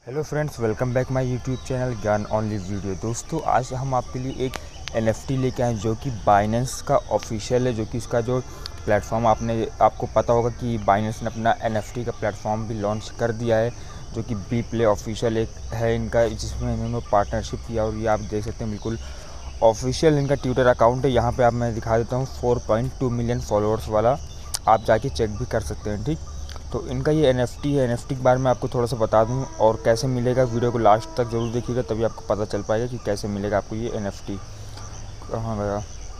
Hello friends, welcome back my YouTube channel Gyan only video. दोस्तों, आज हम आपके लिए एक एनएफटी लेके आए जो कि बाइनेंस का ऑफिशियल है, जो कि इसका जो प्लेटफॉर्म आपको पता होगा कि बाइनेंस ने अपना एनएफटी का प्लेटफॉर्म भी लॉन्च कर दिया है, जो कि बी प्ले ऑफिशियल एक है इनका, जिसमें इन्होंने पार्टनरशिप किया। और ये आप देख सकते हैं बिल्कुल ऑफिशियल इनका ट्विटर अकाउंट है। यहाँ पर आप मैं दिखा देता हूँ 4.2 मिलियन फॉलोअर्स वाला, आप जाके चेक भी कर सकते हैं। ठीक, तो इनका ये एनएफटी है। एनएफटी के बारे में आपको थोड़ा सा बता दूं और कैसे मिलेगा, वीडियो को लास्ट तक ज़रूर देखिएगा, तभी आपको पता चल पाएगा कि कैसे मिलेगा आपको ये एनएफटी। कहाँ गया?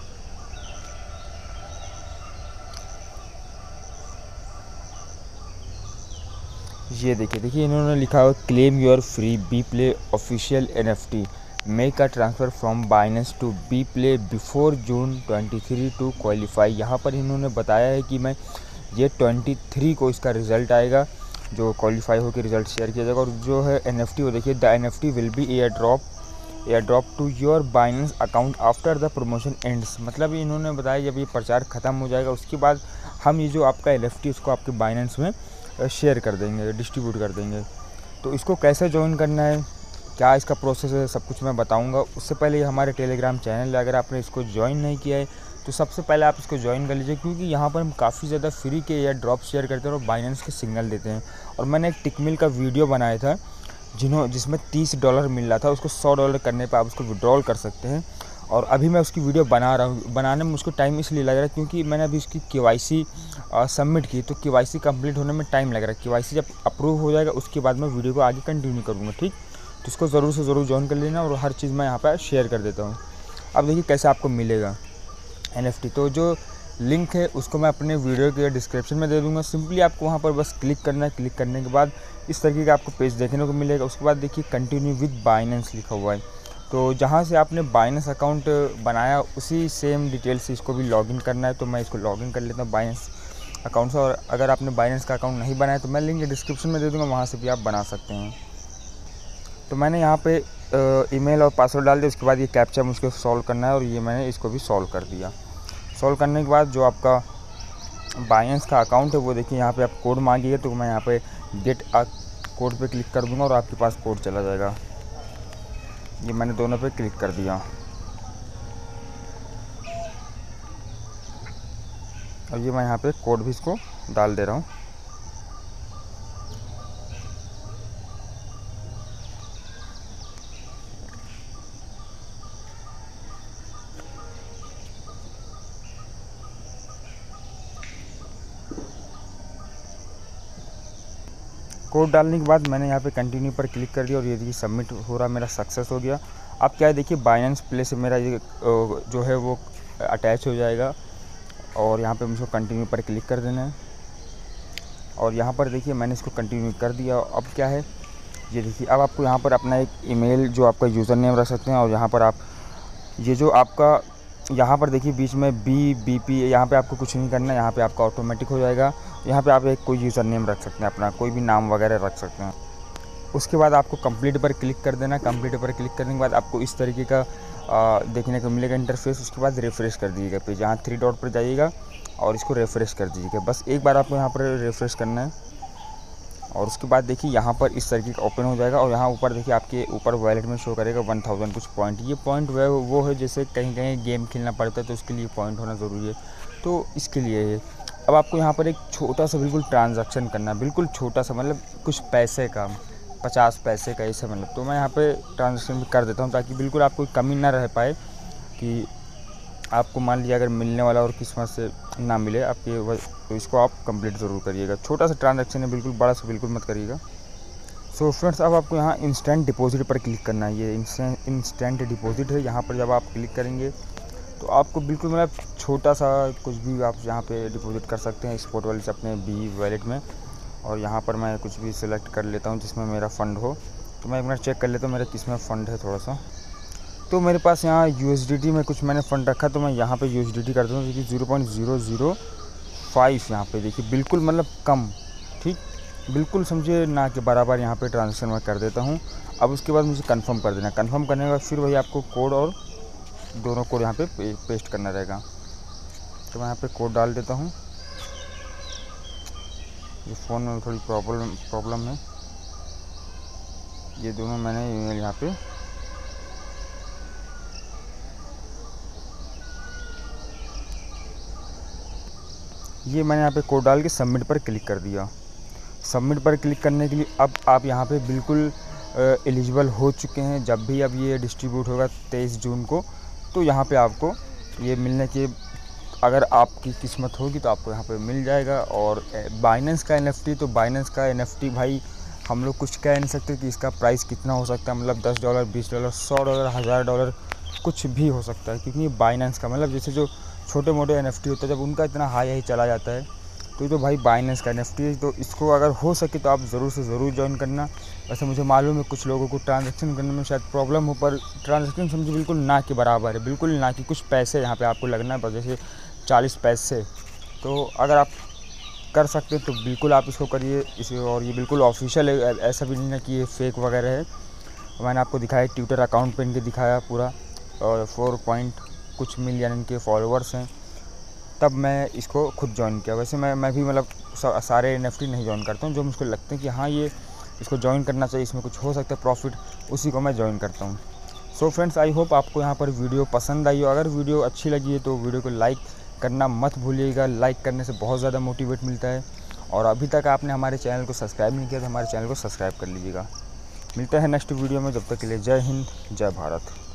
ये देखिए इन्होंने लिखा हुआ claim your free B play official NFT, make a transfer from Binance to B play before June 23 to qualify. यहाँ पर इन्होंने बताया है कि मैं ये 23 को इसका रिज़ल्ट आएगा, जो क्वालिफाई होकर रिज़ल्ट शेयर किया जाएगा। और जो है एनएफटी, वो देखिए, the NFT will be airdrop to your Binance account after the promotion ends. मतलब इन्होंने बताया जब ये प्रचार ख़त्म हो जाएगा उसके बाद हम ये जो आपका एनएफटी उसको आपके बाइनेंस में शेयर कर देंगे, डिस्ट्रीब्यूट कर देंगे। तो इसको कैसे ज्वाइन करना है, क्या इसका प्रोसेस है, सब कुछ मैं बताऊंगा। उससे पहले हमारे टेलीग्राम चैनल है, अगर आपने इसको ज्वाइन नहीं किया है तो सबसे पहले आप इसको ज्वाइन कर लीजिए, क्योंकि यहाँ पर हम काफ़ी ज़्यादा फ्री के एयर ड्रॉप शेयर करते हैं और बाइनेंस के सिग्नल देते हैं। और मैंने एक टिकमिल का वीडियो बनाया था जिसमें $30 मिल रहा था, उसको $100 करने पर आप उसको विड्रॉल कर सकते हैं। और अभी मैं उसकी वीडियो बना रहा हूँ। बनाने में मुझको टाइम इसलिए लग रहा है क्योंकि मैंने अभी उसकी केवाईसी सबमिट की, तो केवाईसी कंप्लीट होने में टाइम लग रहा है। केवाईसी जब अप्रूव हो जाएगा उसके बाद मैं वीडियो को आगे कंटिन्यू करूँगा। ठीक, तो इसको ज़रूर से ज़रूर ज्वाइन कर लेना, और हर चीज़ मैं यहाँ पर शेयर कर देता हूँ। अब देखिए कैसे आपको मिलेगा एनएफटी। तो जो लिंक है उसको मैं अपने वीडियो के डिस्क्रिप्शन में दे दूँगा। सिंपली आपको वहाँ पर बस क्लिक करना है। क्लिक करने के बाद इस तरीके का आपको पेज देखने को मिलेगा। उसके बाद देखिए कंटिन्यू विद बाइनेंस लिखा हुआ है, तो जहाँ से आपने बाइनेंस अकाउंट बनाया उसी सेम डिटेल से इसको भी लॉगिन करना है। तो मैं इसको लॉगिन कर लेता हूँ बाइनेंस अकाउंट से। और अगर आपने बाइनेंस का अकाउंट नहीं बनाया तो मैं लिंक डिस्क्रिप्शन में दे दूँगा, वहाँ से भी आप बना सकते हैं। तो मैंने यहाँ पे ईमेल और पासवर्ड डाल दिया। उसके बाद ये कैप्चा मुझको सॉल्व करना है, और ये मैंने इसको भी सॉल्व कर दिया। सॉल्व करने के बाद जो आपका बाइनेंस का अकाउंट है वो देखिए यहाँ पे आप कोड मांगिए, तो मैं यहाँ पे गेट अ कोड पे क्लिक कर दूँगा और आपके पास कोड चला जाएगा। ये मैंने दोनों पे क्लिक कर दिया, और ये मैं यहाँ पे कोड भी इसको डाल दे रहा हूँ। कोड डालने के बाद मैंने यहाँ पे कंटिन्यू पर क्लिक कर दिया, और ये देखिए सबमिट हो रहा, मेरा सक्सेस हो गया। अब क्या है, देखिए बाइनेंस प्ले से मेरा ये जो है वो अटैच हो जाएगा, और यहाँ पे मुझको कंटिन्यू पर क्लिक कर देना है। और यहाँ पर देखिए मैंने इसको कंटिन्यू कर दिया। अब क्या है, ये देखिए अब आपको यहाँ पर अपना एक ईमेल जो आपका यूज़र नेम रख सकते हैं, और यहाँ पर आप ये जो आपका यहाँ पर देखिए बीच में BBP, यहाँ पे आपको कुछ नहीं करना है, यहाँ पे आपका ऑटोमेटिक हो जाएगा। यहाँ पे आप एक कोई यूज़र नेम रख सकते हैं, अपना कोई भी नाम वगैरह रख सकते हैं। उसके बाद आपको कंप्लीट पर क्लिक कर देना। कंप्लीट पर क्लिक करने के बाद आपको इस तरीके का देखने को मिलेगा इंटरफेस। उसके बाद रिफ़्रेश कर दीजिएगा पेज, यहाँ 3 डॉट पर जाइएगा और इसको रिफ़्रेश कर दीजिएगा। बस एक बार आपको यहाँ पर रिफ़्रेश करना है, और उसके बाद देखिए यहाँ पर इस तरीके का ओपन हो जाएगा। और यहाँ ऊपर देखिए आपके ऊपर वॉलेट में शो करेगा 1000 कुछ पॉइंट। ये पॉइंट वो है जैसे कहीं कहीं गेम खेलना पड़ता है तो उसके लिए पॉइंट होना ज़रूरी है, तो इसके लिए है। अब आपको यहाँ पर एक छोटा सा बिल्कुल ट्रांजैक्शन करना है, बिल्कुल छोटा सा, मतलब कुछ पैसे का, 50 पैसे का ऐसा, मतलब। तो मैं यहाँ पे ट्रांजैक्शन कर देता हूँ ताकि बिल्कुल आपको कमी ना रह पाए कि आपको मान लीजिए अगर मिलने वाला और किस्मत से ना मिले आपके, तो इसको आप कंप्लीट ज़रूर करिएगा। छोटा सा ट्रांजैक्शन है, बिल्कुल बड़ा सा बिल्कुल मत करिएगा। सो फ्रेंड्स, अब आपको यहाँ इंस्टेंट डिपॉजिट पर क्लिक करना है। ये इंस्टेंट डिपॉजिट है, यहाँ पर जब आप क्लिक करेंगे तो आपको बिल्कुल मतलब छोटा सा कुछ भी आप यहाँ पे डिपॉजिट कर सकते हैं स्पॉट वॉलेट से अपने बी वॉलेट में। और यहाँ पर मैं कुछ भी सिलेक्ट कर लेता हूँ जिसमें मेरा फ़ंड हो। तो मैं एक मिनट चेक कर लेता हूँ मेरा किस में फ़ंड है थोड़ा सा। तो मेरे पास यहाँ USDT में कुछ मैंने फ़ंड रखा, तो मैं यहाँ पे USDT करता हूँ, क्योंकि 0.005 यहाँ पे देखिए बिल्कुल मतलब कम। ठीक, बिल्कुल समझिए ना के बराबर यहाँ पे ट्रांजेक्शन मैं कर देता हूँ। अब उसके बाद मुझे कंफर्म कर देना। कंफर्म करने के बाद फिर वही आपको कोड और दोनों कोड यहाँ पे पेस्ट करना रहेगा। तो मैं यहाँ पे कोड डाल देता हूँ। ये फ़ोन में थोड़ी प्रॉब्लम है। ये दोनों मैंने ईमेल यहाँ पे ये मैंने यहाँ पे कोड डाल के सबमिट पर क्लिक कर दिया। सबमिट पर क्लिक करने के लिए अब आप यहाँ पे बिल्कुल एलिजिबल हो चुके हैं। जब भी अब ये डिस्ट्रीब्यूट होगा 23 जून को, तो यहाँ पे आपको ये मिलने के, अगर आपकी किस्मत होगी तो आपको यहाँ पे मिल जाएगा। और बाइनेंस का NFT, तो बाइनेंस का NFT भाई हम लोग कुछ कह नहीं सकते कि इसका प्राइस कितना हो सकता है, मतलब $10, $20, $100, $1000 कुछ भी हो सकता है। क्योंकि बाइनेंस का मतलब जैसे जो छोटे मोटे NFT होते हैं, जब उनका इतना हाई चला जाता है, तो ये तो भाई बाइनेंस का NFT है। तो इसको अगर हो सके तो आप ज़रूर से ज़रूर ज्वाइन करना। वैसे मुझे मालूम है कुछ लोगों को ट्रांजैक्शन करने में शायद प्रॉब्लम हो, पर ट्रांजैक्शन समझो बिल्कुल ना के बराबर है, बिल्कुल ना कि कुछ पैसे यहाँ पे आपको लगना है, बस जैसे 40 पैसे। तो अगर आप कर सकते हैं तो बिल्कुल आप इसको करिए इसे। और ये बिल्कुल ऑफिशियल है, ऐसा भी नहीं है कि ये फेक वगैरह है। मैंने आपको दिखाया, ट्विटर अकाउंट पे इनके दिखाया पूरा, और 4 पॉइंट कुछ मिलियन इनके फॉलोअर्स हैं, तब मैं इसको खुद ज्वाइन किया। वैसे मैं भी मतलब सारे NFT नहीं ज्वाइन करता हूँ, जो मुझको लगते हैं कि हाँ ये इसको ज्वाइन करना चाहिए, इसमें कुछ हो सकता है प्रॉफिट, उसी को मैं ज्वाइन करता हूँ। सो फ्रेंड्स, आई होप आपको यहाँ पर वीडियो पसंद आई हो। अगर वीडियो अच्छी लगी है तो वीडियो को लाइक करना मत भूलिएगा। लाइक करने से बहुत ज़्यादा मोटिवेट मिलता है। और अभी तक आपने हमारे चैनल को सब्सक्राइब नहीं किया तो हमारे चैनल को सब्सक्राइब कर लीजिएगा। मिलते हैं नेक्स्ट वीडियो में, जब तक के लिए जय हिंद, जय भारत।